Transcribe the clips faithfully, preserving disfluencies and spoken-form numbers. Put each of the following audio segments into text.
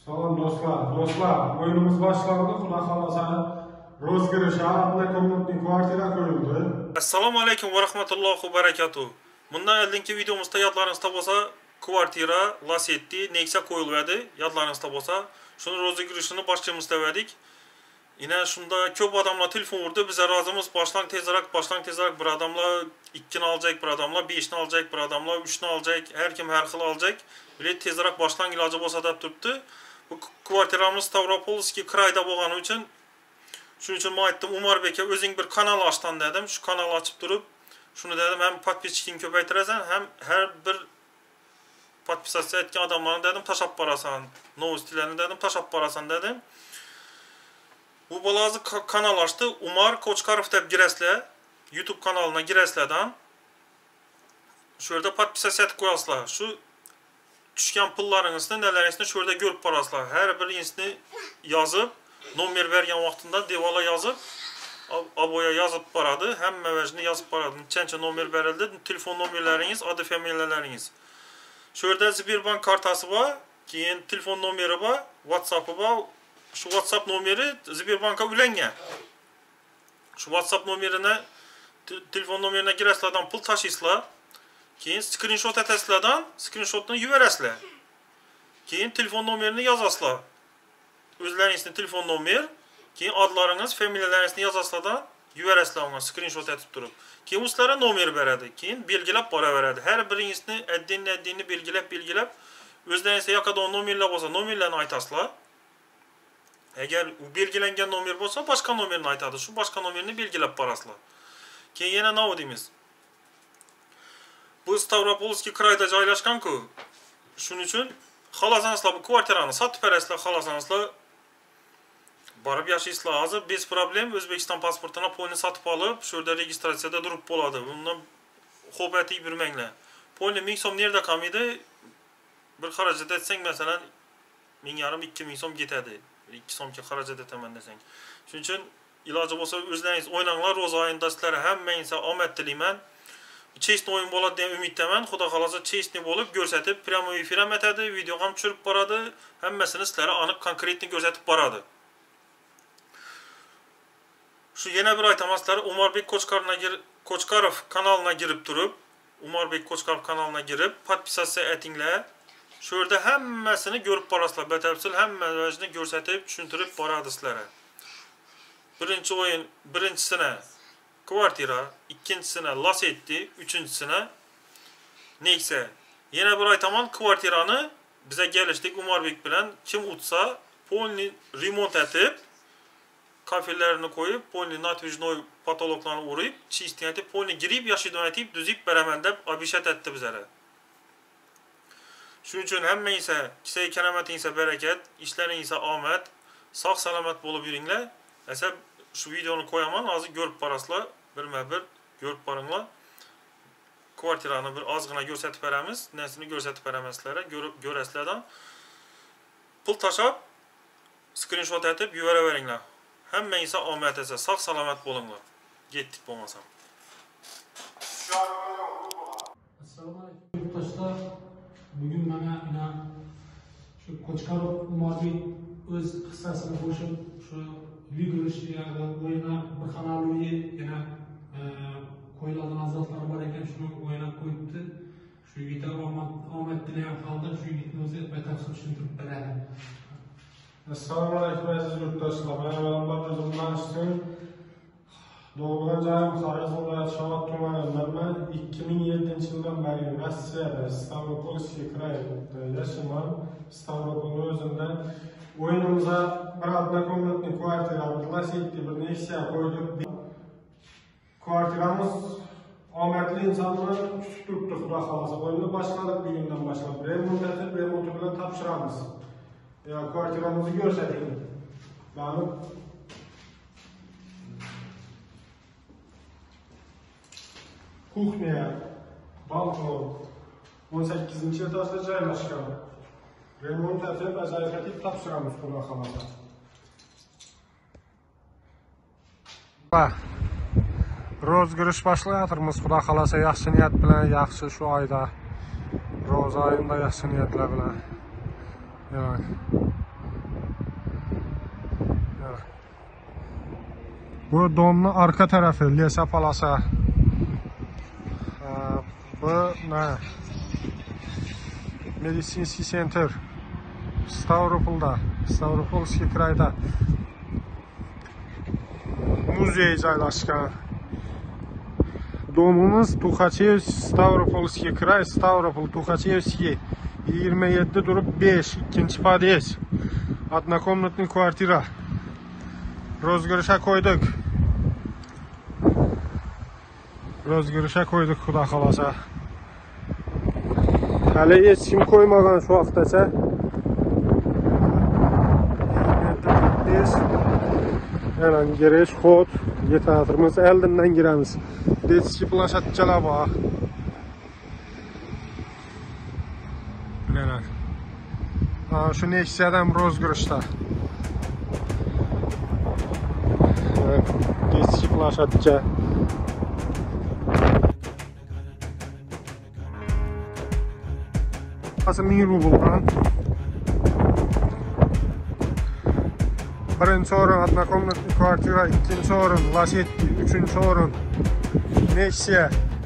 Salam dostlar, dostlar, oyunumuz başlandı. Xudo xolasa rozgirish однокомнатный kvartira ko'yildi. Assalomu alaykum va rahmatullohi va barakatuh. Bundan oldingi videomuzda yodlaringizda bo'lsa, kvartira Lasetti Nexia qo'yiladi. Yodlaringizda bo'lsa, shuni rozgirishini boshlaymiz dedik. Yine shunda ko'p odamlar telefon urdi. Biz rozimiz boshlang tezroq, boshlang tezroq. Bir odamlar ikkini olacak, bir odamlar beshni olacak, bir odamlar uchni olacak. Har kim har xil olacak. Bile tezroq boshlang iloji bo'lsa deb turibdi. Bu kvartiramiz Stavropolskiy krayda bo'lgani uchun shuning uchun men aytdim, Umarbekka o'zing bir kanal ochdan dedim. Shu kanal ochib turib, shuni dedim, hem podpischilikni ko'paytirasan, hem her bir podpisatsiya etgan odamlarni dedim, tashab borasan. Novostilarni dedim, tashab borasan dedim. Bu bolazi kanal açtı. Umar Kochkarov deb girasizlar. YouTube kanalına girasizlardan. Şurada podpisatsiya etib qo'yasizlar. Shu tushgan pullaringizni, nalaringizni şurada görüp borasizlar. Her biringisini yazıp, nomer bergan vaqtida devola yazıp, aboya yazıp boradi. Hamma vajni yazıp boradi. Nechancha nomer berildi, telefon nomerlaringiz, adı familiyalaringiz. Şurada Sberbank kartası var, keyin telefon nomeri var, WhatsApp'ı var. Şu WhatsApp nomeri Sberbank'a ulangan. Şu WhatsApp nomerine, telefon nomerine girasizlardan pul tashiysizlar. Keyin screenshot etasizlardan, screenshotni yuborasizlar. Keyin telefon nomerini yozasizlar. O'zlaringizning telefon nomer, keyin adlaringiz, familiyalaringizni yozasizlardan yuborasizlar unga screenshot etib turib. Keyin sizlarga nomer beradi. Keyin belgilab boraveradi. Har biringizni addinni addinni belgilab belgilab o'zlaringizga yoqada nomerlar bo'lsa, nomerlarni aytasizlar. Eğer belgilengen nomer bo'lsa, boshqa nomerini aytadi. Shu boshqa nomerini belgilab borasizlar. Keyin yana nima deymiz? Bu Stavropolskiy krayda joylashgan-ku. Shuning uchun xolasansizlar bu kvartirani sotib berasizlar, xolasansizlar borib yashaysizlar. Hozir bez problem O'zbekiston pasportini polni sotib olib, shu yerda registratsiyada turib bo'ladi. Bundan xo'p aytib yurmanglar. Polni ming so'm nerda qolmaydi? Bir xarajat etsang, masalan, ming yarim ikki ming so'm ketadi. ikki so'mga xarajat etaman desang. Shuning uchun iloji bo'lsa o'zlaringiz o'ynanglar. Ro'za oyida sizlarga hammangizga omad tilayman. Chestni o'yin bo'ladi degan umiddaman. Xudo xolasa chestni bo'lib ko'rsatib, pramo efir ham etadi, video ham tushirib boradi. Hammasini sizlarga aniq konkretni ko'rsatib boradi. Shu yana bir aytaman sizlarga, Umarbek Kochkarov kanalına girib turib, Umarbek Kochkarov kanalına girib, podpisatsiya etinglar. Şu yerda hammasini ko'rib borasizlar. Batafsil hammasini ko'rsatib, tushuntirib boradi sizlarga. Birinchi o'yin, birinchisini kvartira, ikkinchisini Lasetti, uchinchisini Nexia. Yana bir aytaman, kvartirani biza kelishdik Umarbek bilan kim utsa, polni remont etib, kafellerini koyup, polni natwijnoy patologlarni urib, chistni etib, polni girib, yashaydigan etib, düzib beraman deb abishat etdi bizlarga. Shuning uchun hammangizga kisay karametingizga barakat, ishlaringizga omad, sog' salomat bo'lib yuringlar. Esa shu videoni qo'yaman, hozir ko'rib borasizlar, birma-bir ko'rib boringlar. Kvartirani bir ozgina ko'rsatib beramiz, narsani ko'rsatib beramiz sizlarga, ko'rasizlardan. Pul tashab, screenshot etib yuboraveringlar. Hammangizga omad esa, sog' salomat bo'linglar. Ketdik bo'lmasam. Assalomu alaykum yurtdoshlar. Bugün bana yine şu Kochkarov Umarbek öz hissasini qo'shib, şu yugurish yani o'yina bir kanalli yana qo'yiladigan azotlar bor ekan, shuni o'ynab qo'yibdi. Shu yigitlar omad tilagan holda shu yigitni o'zi batafsil tushuntirib beradi. Assalomu alaykum aziz yurtdoshlar. Men avvalambor o'zimni tanishtim. Doğrudan joyim Xorazm viloyati Shovot tumanidanman. ikki ming yettinchi yildan beri Rossiyada Stavropolskiy krayida yashayman. Stavropol o'zida o'yinimizga bir однокомнатный kvartira, bir Lasetti, bir Nexia qo'ydik. Kvartiramiz omadli insonni tutib turibdi, xudo xolasa. O'yinni boshladik bugundan boshlab. Remont etib, remonti bilan topshiramiz. Ya kvartiramizni ko'rsating. Mana kuxnya, balkon o'n sakkizinchi etajda joylashgan. Remont etib, ajoyib etib topshiramiz, xudo xolasa. Rozgirish boshlayotirmiz, xudo xolasa, yaxshi niyat bilan, yaxshi shu oyda, ro'za oyida yaxshi niyatlar bilan. Demak, Bu donun arka tarafı, Lesa Palasa. Bu ne? Medicinski Center. Stavropol'da, Stavropolskiy krayda. Muzey joylashgan. Domumuz Tuxachevskiy, Stavropolskiy kray, Stavropol, Tuxachevskiy. yigirma yetti besh, ikkinchi pod'ezd. Однокомнатный kvartira. Rozgirishga qo'ydik. Rozgirishga qo'ydik, xudo xolosa. Hali hech kim qo'ymagan shu vaqtgacha. Yana girish xod, yetatirmiz, oldindan giramiz. Detskiy plashatchalar bor. Mana. Ha, shu Nexia'dan rozgirishda. Detskiy plashatcha. ming rubldan. Birinchi o'rin однокомнатный kvartira, ikkinchi o'rin Lasetti, uchinchi o'rin Nexia.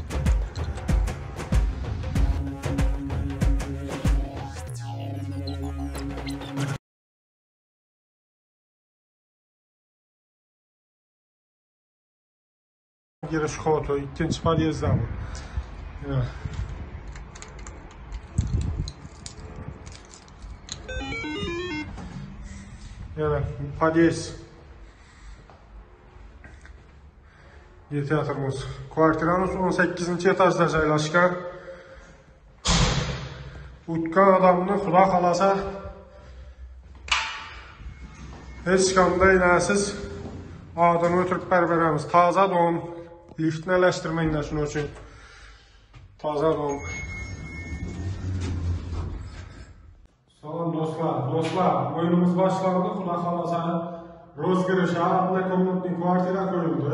Girish xoti, ikkinchi pod'ezdda bu. Yana pod'ezd. Yetyapmiz. Kvartiramiz o'n sakkizinchi etajda joylashgan. O'tgan odamni xudo xolasa hech qanday narsiz odam o'tirib beramiz. Toza dom, liftni alashtirmanglar shuning uchun. Toza dom. Salom do'stlar, do'stlar, o'yinimiz boshlandi, xudo xolasa. Rozgirishga однокомнатный kvartira qo'yildi.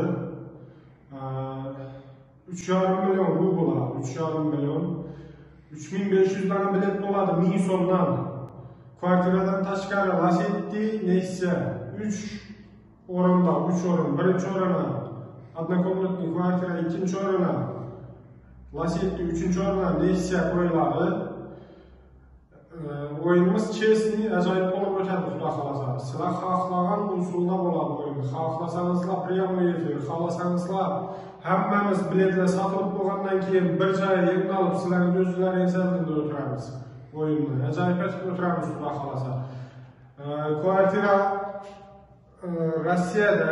uch yarim million rubl, uch yarim million. uch ming besh yuz dan bilet bo'ladi ming so'mdan. Kvartiradan tashqari Lasetti, Nexia uch o'rinda, uch o'rin, birinchi o'rinda однокомнатный kvartira, ikkinchi o'rinda Lasetti, uchinchi o'rinda Nexia qo'yiladi. O'yinimiz chesni ajoyib bo'lib o'tadi, xudo xolasa. Sizlar xohlagan usulda bo'ladi o'yin. Xohlasangizlar prямой efir, xohlasangizlar hammamiz biletlar sotib bo'lgandan keyin bir joyga yig'ib olib sizlarning o'zlaringiz oldida o'tiramiz. O'yinni ajoyib etib o'tiramiz, xudo xolasa. Kvartira Rossiyada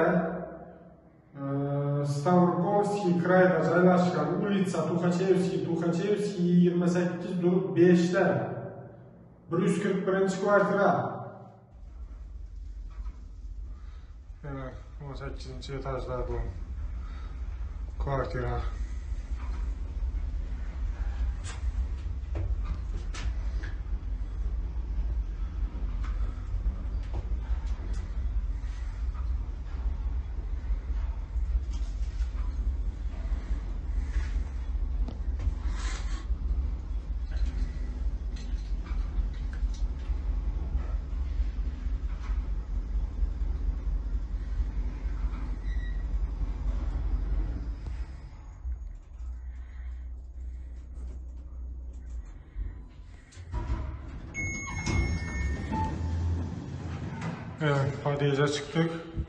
Stavropolskiy krayda joylashgan, улица Tuxachevskiy, Tuxachevskiy yigirma sakkiz besh da. bir yuz qirq birinchi kvartira. Yana o'n sakkizinchi etajda bu kvartira. Evet, pod'ezdga çıktık.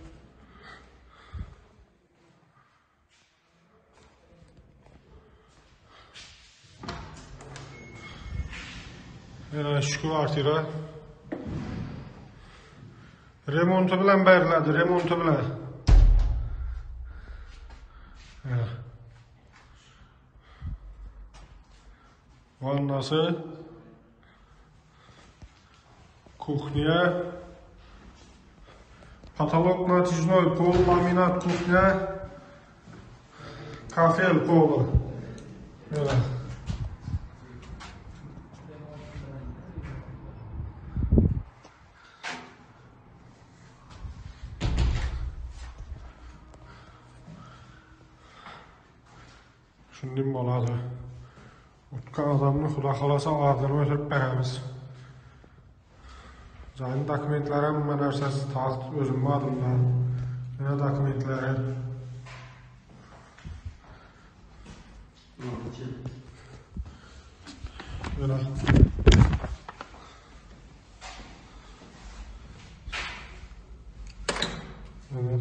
Yana şu kvartira remonti bilan beriladi, remonti bilan. Vannasi, kuxnya, потолок натяжной, пол ламинат, кухня, кафель пола. Evet. Shunday bo'ladi. O'tgan odamni xudo xolasa orderni o'tirib beramiz. Joyning dokumentlari hamma narsasi ta'sir o'zim modimda. Yine dokumentleri. Böyle. Evet.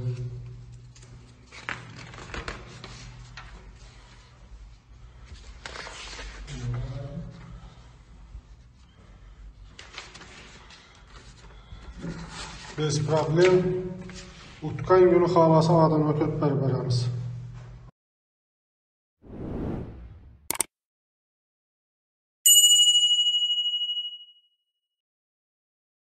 Bez problem. Utkan günü havası adını ötüp berberemiz.